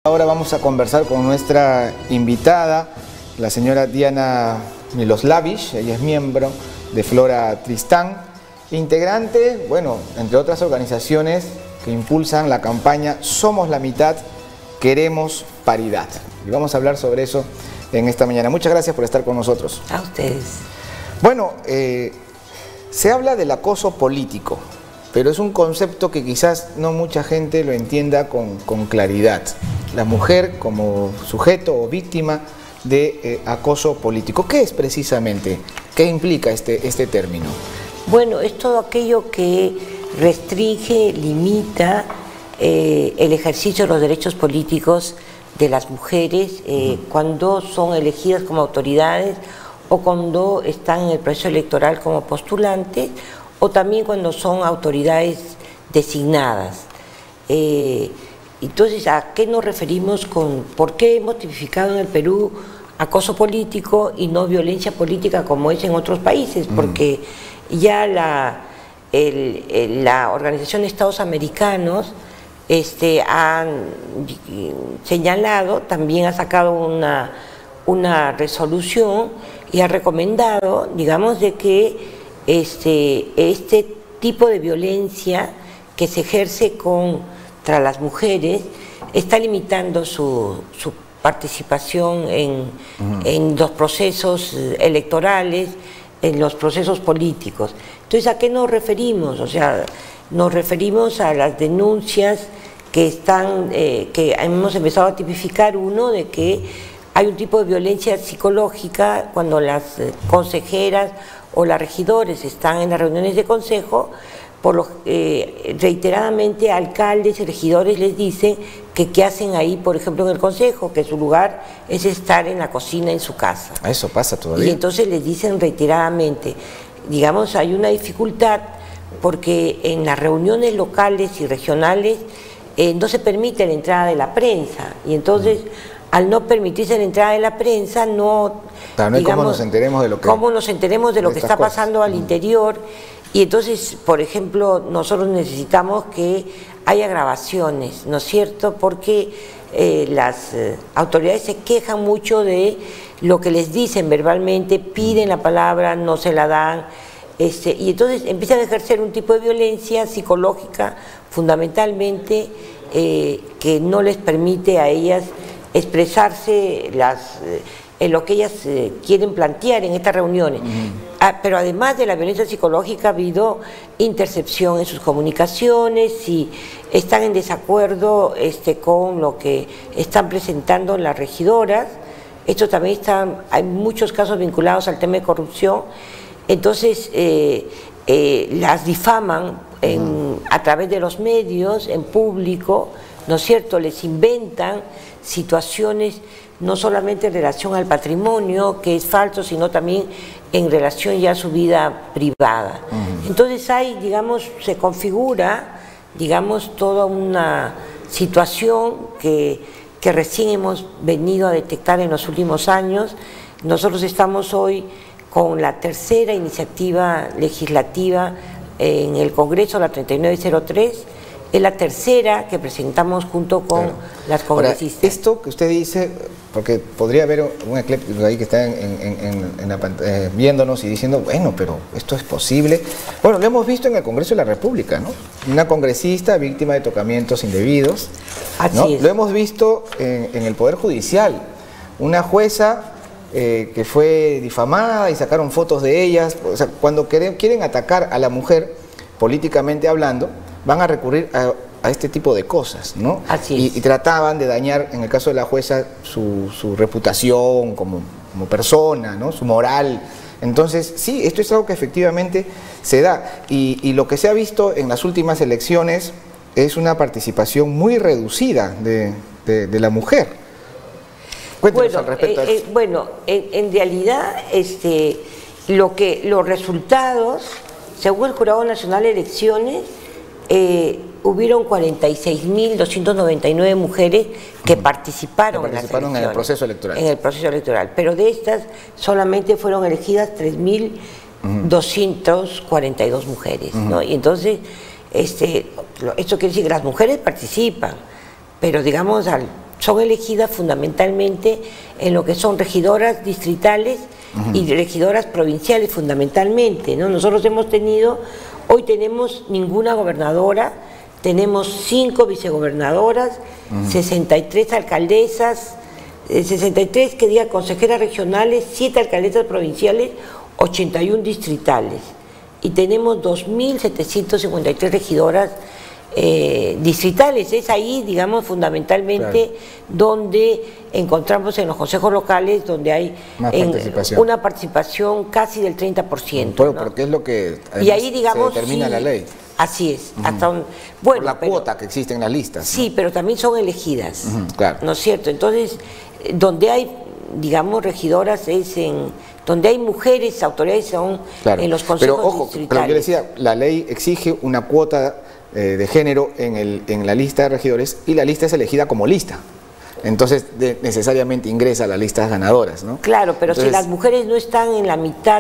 Ahora vamos a conversar con nuestra invitada, la señora Diana Miloslavich. Ella es miembro de Flora Tristán, integrante, bueno, entre otras organizaciones que impulsan la campaña Somos la Mitad, Queremos Paridad. Y vamos a hablar sobre eso en esta mañana. Muchas gracias por estar con nosotros. A ustedes. Bueno, se habla del acoso político, pero es un concepto que quizás no mucha gente lo entienda con claridad. La mujer como sujeto o víctima de acoso político. ¿Qué es precisamente? ¿Qué implica este término? Bueno, es todo aquello que restringe, limita el ejercicio de los derechos políticos de las mujeres cuando son elegidas como autoridades o cuando están en el proceso electoral como postulantes o también cuando son autoridades designadas. Entonces, ¿a qué nos referimos por qué hemos tipificado en el Perú acoso político y no violencia política como es en otros países? Porque ya la Organización de Estados Americanos han señalado, también ha sacado una resolución y ha recomendado, digamos, de que este tipo de violencia que se ejerce contra las mujeres está limitando su participación en los procesos electorales, en los procesos políticos. Entonces, ¿a qué nos referimos? O sea, nos referimos a las denuncias que hemos empezado a tipificar. Uno, de que hay un tipo de violencia psicológica cuando las consejeras o las regidores están en las reuniones de consejo, reiteradamente alcaldes y regidores les dicen que qué hacen ahí, por ejemplo, en el consejo, que su lugar es estar en la cocina en su casa. Eso pasa todavía. Y entonces les dicen reiteradamente, digamos, hay una dificultad porque en las reuniones locales y regionales no se permite la entrada de la prensa, y entonces al no permitirse la entrada de la prensa, no, claro, no hay cómo nos enteremos de lo que está pasando al interior. Y entonces, por ejemplo, nosotros necesitamos que haya grabaciones, ¿no es cierto? Porque las autoridades se quejan mucho de lo que les dicen verbalmente, piden la palabra, no se la dan, y entonces empiezan a ejercer un tipo de violencia psicológica, fundamentalmente, que no les permite a ellas expresarse en lo que ellas quieren plantear en estas reuniones. Pero además de la violencia psicológica ha habido intercepción en sus comunicaciones, si están en desacuerdo con lo que están presentando las regidoras. Esto también hay muchos casos vinculados al tema de corrupción. Entonces las difaman a través de los medios, en público, ¿no es cierto? Les inventan situaciones no solamente en relación al patrimonio, que es falso, sino también en relación ya a su vida privada. Entonces se configura, toda una situación que recién hemos venido a detectar en los últimos años. Nosotros estamos hoy con la tercera iniciativa legislativa en el Congreso, la 3903, es la tercera que presentamos junto con las congresistas. Ahora, esto que usted dice, porque podría haber un ecléptico ahí que está en la pantalla, viéndonos y diciendo, bueno, pero esto es posible. Bueno, lo hemos visto en el Congreso de la República, ¿no? Una congresista víctima de tocamientos indebidos, ¿no? Así es. Lo hemos visto en el Poder Judicial, una jueza que fue difamada y sacaron fotos de ellas. O sea, cuando quieren atacar a la mujer, políticamente hablando, van a recurrir a este tipo de cosas, ¿no? Así es. Y trataban de dañar, en el caso de la jueza, su reputación como persona, ¿no? Su moral. Entonces, sí, esto es algo que efectivamente se da. Y lo que se ha visto en las últimas elecciones es una participación muy reducida de la mujer. Cuéntenos al respecto. En realidad, los resultados, según el Jurado Nacional de Elecciones, hubieron 46.299 mujeres que participaron en el proceso electoral. En el proceso electoral, pero de estas solamente fueron elegidas 3.242 mujeres, ¿no? Y entonces, esto quiere decir que las mujeres participan, pero digamos son elegidas fundamentalmente en lo que son regidoras distritales y regidoras provinciales fundamentalmente, ¿no? Nosotros hoy tenemos ninguna gobernadora, tenemos 5 vicegobernadoras, 63 alcaldesas, 63 que diga consejeras regionales, 7 alcaldesas provinciales, 81 distritales. Y tenemos 2.753 regidoras distritales. Es ahí, digamos, fundamentalmente donde encontramos en los consejos locales, donde hay una participación casi del 30%. Bueno, ¿no? Porque es lo que y ahí, digamos, se determina la ley. Así es. Hasta bueno, por la cuota que existe en las listas. Sí, ¿no? Pero también son elegidas, claro. ¿no es cierto? Entonces, donde hay, digamos, regidoras es donde hay mujeres, autoridades son en los consejos distritales. Pero yo decía, la ley exige una cuota de género en la lista de regidores y la lista es elegida como lista. Entonces necesariamente ingresa a las listas ganadoras, ¿no? Claro, pero si las mujeres no están en la mitad,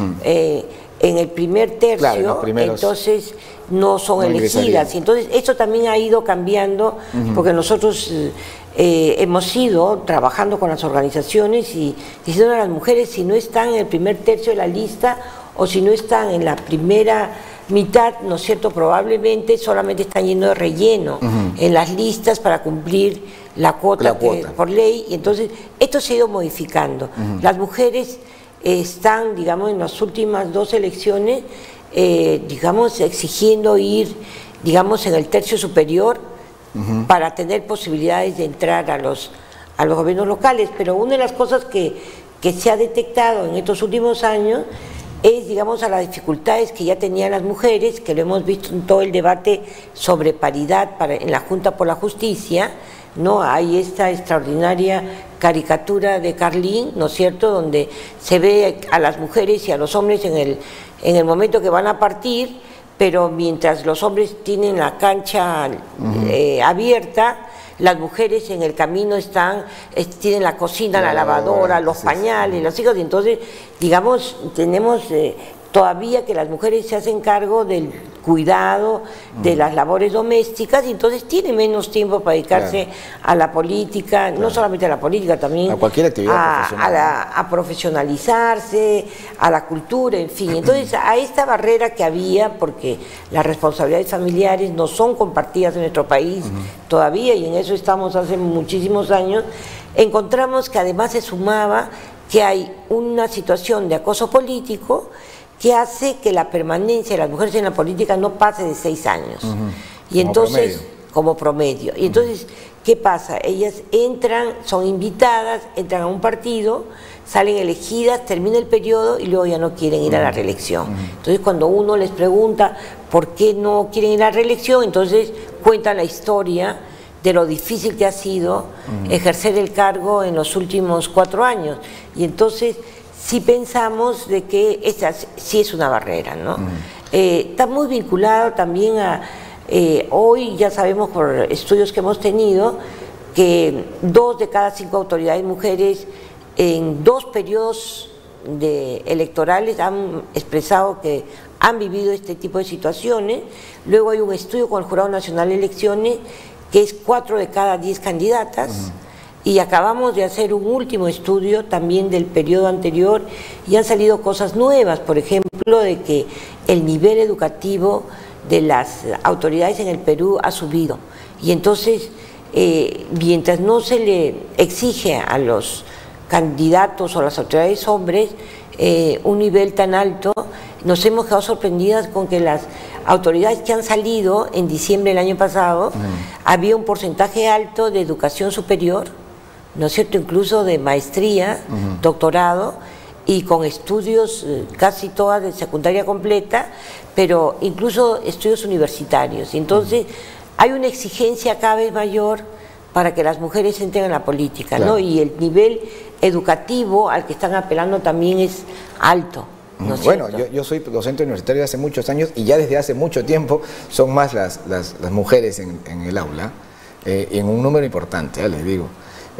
en el primer tercio, claro, entonces no son elegidas. Y entonces eso también ha ido cambiando, porque nosotros hemos ido trabajando con las organizaciones y diciendo a las mujeres, si no están en el primer tercio de la lista o si no están en la primera mitad, ¿no es cierto?, probablemente solamente están yendo de relleno en las listas para cumplir la cuota. Por ley, y entonces esto se ha ido modificando. Las mujeres están, digamos, en las últimas 2 elecciones, digamos, exigiendo ir, digamos, en el tercio superior para tener posibilidades de entrar a los gobiernos locales. Pero una de las cosas que se ha detectado en estos últimos años es, digamos, a las dificultades que ya tenían las mujeres, que lo hemos visto en todo el debate sobre paridad en la Junta por la Justicia, ¿no? Hay esta extraordinaria caricatura de Carlín, ¿no es cierto?, donde se ve a las mujeres y a los hombres en el momento que van a partir, pero mientras los hombres tienen la cancha abierta, las mujeres en el camino tienen la cocina, la lavadora, los pañales, los hijos, y entonces, digamos, tenemos todavía que las mujeres se hacen cargo del cuidado de las labores domésticas y entonces tienen menos tiempo para dedicarse a la política, no solamente a la política, también a cualquier actividad profesional, a profesionalizarse, a la cultura, en fin. Entonces, a esta barrera que había, porque las responsabilidades familiares no son compartidas en nuestro país todavía, y en eso estamos hace muchísimos años, encontramos que además se sumaba que hay una situación de acoso político que hace que la permanencia de las mujeres en la política no pase de 6 años. Y entonces, como promedio. Y entonces, ¿qué pasa? Ellas entran, son invitadas, entran a un partido, salen elegidas, termina el periodo y luego ya no quieren ir a la reelección. Entonces, cuando uno les pregunta por qué no quieren ir a la reelección, entonces cuentan la historia de lo difícil que ha sido ejercer el cargo en los últimos 4 años. Y entonces sí pensamos de que esta sí es una barrera, ¿no? Está muy vinculado también a, hoy ya sabemos por estudios que hemos tenido, que 2 de cada 5 autoridades mujeres en 2 periodos electorales han expresado que han vivido este tipo de situaciones. Luego hay un estudio con el Jurado Nacional de Elecciones que es 4 de cada 10 candidatas. Y acabamos de hacer un último estudio también del periodo anterior y han salido cosas nuevas, por ejemplo, de que el nivel educativo de las autoridades en el Perú ha subido. Y entonces, mientras no se le exige a los candidatos o a las autoridades hombres un nivel tan alto, nos hemos quedado sorprendidas con que las autoridades que han salido en diciembre del año pasado, había un porcentaje alto de educación superior, ¿no es cierto?, incluso de maestría, doctorado, y con estudios casi todas de secundaria completa, pero incluso estudios universitarios. Entonces, hay una exigencia cada vez mayor para que las mujeres entren en la política, ¿no? Y el nivel educativo al que están apelando también es alto. ¿No es bueno, cierto? yo soy docente universitario de hace muchos años y ya desde hace mucho tiempo son más las mujeres en el aula, en un número importante, les digo.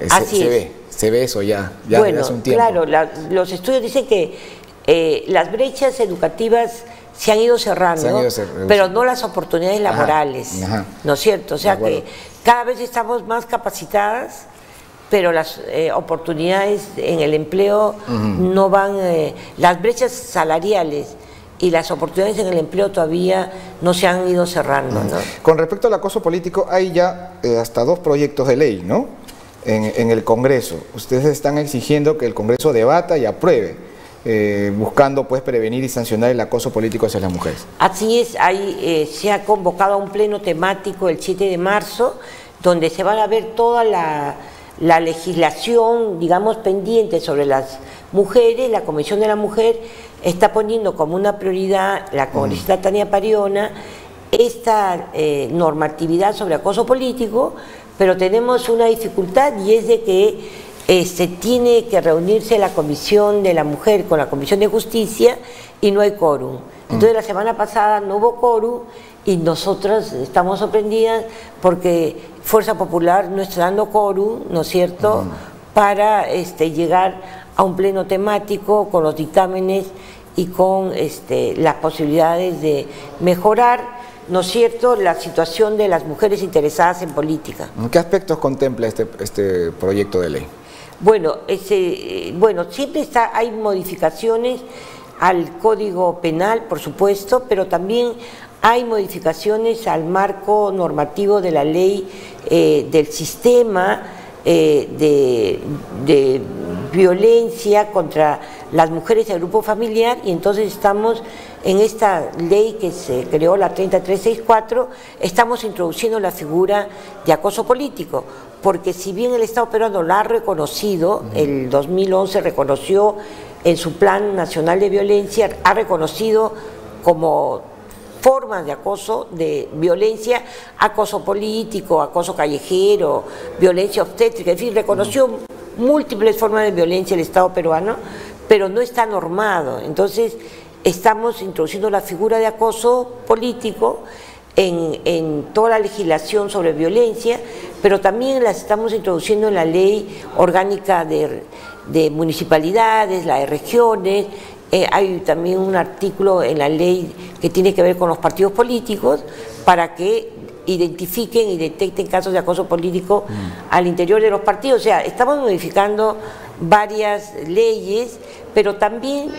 Se ve eso ya bueno, desde hace un tiempo. Claro, los estudios dicen que las brechas educativas se han ido cerrando, pero no las oportunidades laborales, ¿no es cierto? O sea que cada vez estamos más capacitadas, pero las oportunidades en el empleo no van, las brechas salariales y las oportunidades en el empleo todavía no se han ido cerrando, ¿no? Con respecto al acoso político, hay ya hasta 2 proyectos de ley, ¿no? En el Congreso. Ustedes están exigiendo que el Congreso debata y apruebe, buscando pues prevenir y sancionar el acoso político hacia las mujeres. Así es, se ha convocado a un pleno temático el 7 de marzo, donde se van a ver toda la legislación, digamos, pendiente sobre las mujeres. La Comisión de la Mujer está poniendo como una prioridad, la congresista Tania Pariona, esta normatividad sobre acoso político, pero tenemos una dificultad, y es de que se tiene que reunirse la Comisión de la Mujer con la Comisión de Justicia y no hay quórum. Entonces la semana pasada no hubo quórum y nosotras estamos sorprendidas porque Fuerza Popular no está dando quórum, ¿no es cierto?, para llegar a un pleno temático con los dictámenes y con las posibilidades de mejorar, ¿no es cierto?, la situación de las mujeres interesadas en política. ¿Qué aspectos contempla este proyecto de ley? Bueno, siempre hay modificaciones al Código Penal, por supuesto, pero también hay modificaciones al marco normativo de la ley del sistema de violencia contra las mujeres del grupo familiar, y entonces estamos en esta ley que se creó, la 3364, estamos introduciendo la figura de acoso político, porque si bien el Estado peruano la ha reconocido, el 2011 reconoció en su Plan Nacional de Violencia, ha reconocido como formas de acoso, de violencia, acoso político, acoso callejero, violencia obstétrica, en fin, reconoció múltiples formas de violencia el Estado peruano, pero no está normado. Entonces estamos introduciendo la figura de acoso político en toda la legislación sobre violencia, pero también las estamos introduciendo en la ley orgánica de municipalidades, la de regiones. Hay también un artículo en la ley que tiene que ver con los partidos políticos para que identifiquen y detecten casos de acoso político al interior de los partidos. O sea, estamos modificando varias leyes, pero también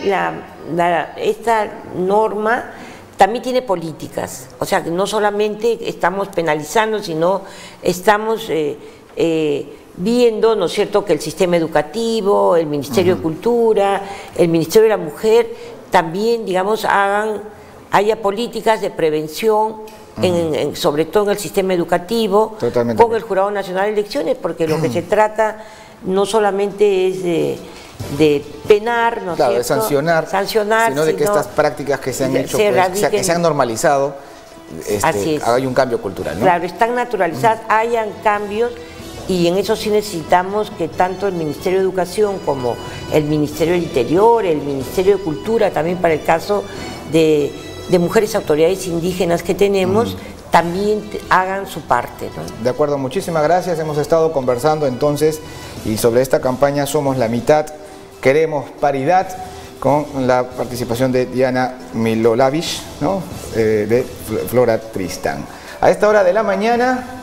esta norma también tiene políticas. O sea, que no solamente estamos penalizando, sino estamos viendo, ¿no es cierto?, que el sistema educativo, el Ministerio de Cultura, el Ministerio de la Mujer, también, digamos, haya políticas de prevención, sobre todo en el sistema educativo, Totalmente. Con el Jurado Nacional de Elecciones, porque lo que se trata no solamente es de penar, ¿no es Claro, cierto?, de sancionar, sino de que estas prácticas que se han hecho, que se han normalizado, hay un cambio cultural, ¿no? Claro, están naturalizadas, hayan cambios. Y en eso sí necesitamos que tanto el Ministerio de Educación como el Ministerio del Interior, el Ministerio de Cultura, también para el caso de mujeres autoridades indígenas que tenemos, también hagan su parte, ¿no? De acuerdo, muchísimas gracias. Hemos estado conversando entonces y sobre esta campaña Somos la Mitad, Queremos Paridad, con la participación de Diana Miloslavic, ¿no?, de Flora Tristán. A esta hora de la mañana